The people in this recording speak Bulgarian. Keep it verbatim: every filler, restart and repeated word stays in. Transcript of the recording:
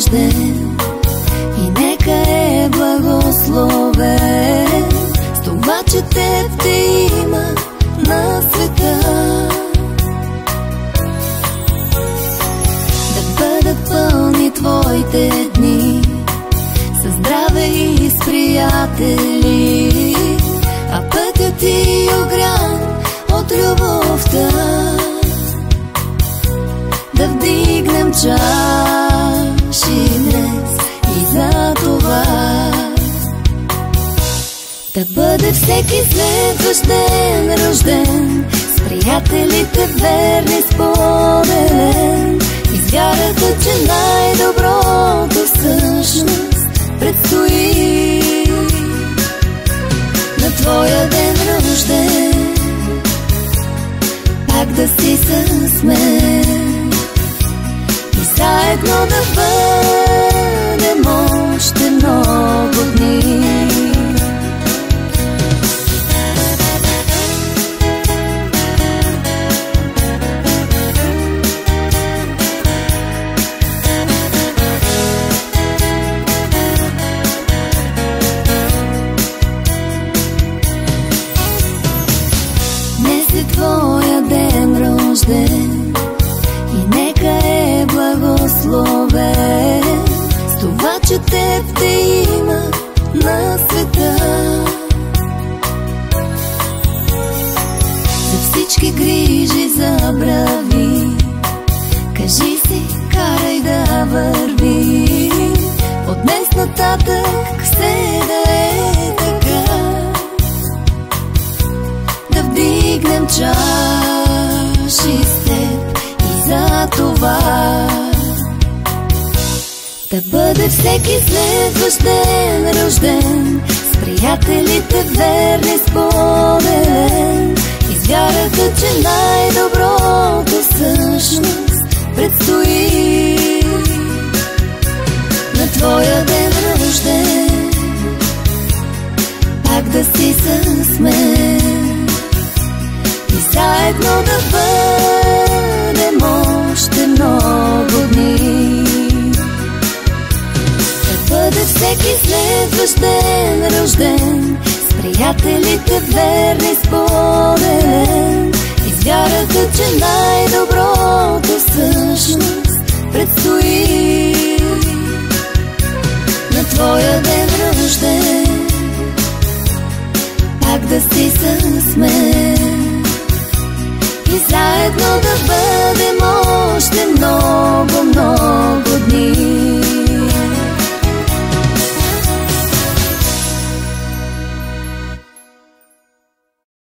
рожден и нека е благословен с това, че теб те има на света. Да бъдат пълни твоите дни със здраве и с приятели, а пътят ти огрян от любовта. Да вдигнем чаши днес и за това да бъде всеки следващ ден рожден с приятелите верни споделен и с вярата, че най-доброто всъщност предстои. На твоя ден рожден пак да си с мен и заедно да бъдем още много дни. Твоя ден рожден и нека е благословен с това, че теб те има на света. За всички грижи забрави, кажи си, карай да върви от днес нататък все да е така. Да вдигнем чаши с теб и за това да бъде всеки следващ ден рожден с приятелите верни споделен и с вярата, че най-доброто всъщност предстои. На твоя ден рожден пак да си с мен и заедно да бъдем още много дни. Да бъде всеки следващ ден рожден с приятелите верни споделен и с вярата, че най-доброто всъщност предстои. На твоя ден рожден пак да си с мен и заедно да бъдем